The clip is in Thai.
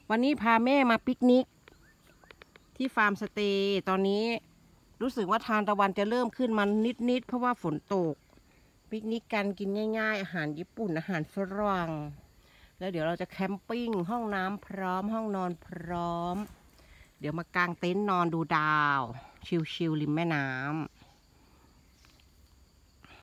วันนี้พาแม่มาปิกนิกที่ฟาร์มสเตย์ตอนนี้รู้สึกว่าทานตะวันจะเริ่มขึ้นมานิดเพราะว่าฝนตกปิกนิกกันกินง่ายๆอาหารญี่ปุ่นอาหารฝรั่งแล้วเดี๋ยวเราจะแคมปิ้งห้องน้ำพร้อมห้องนอนพร้อมเดี๋ยวมากางเต็นท์นอนดูดาวชิลๆริมแม่น้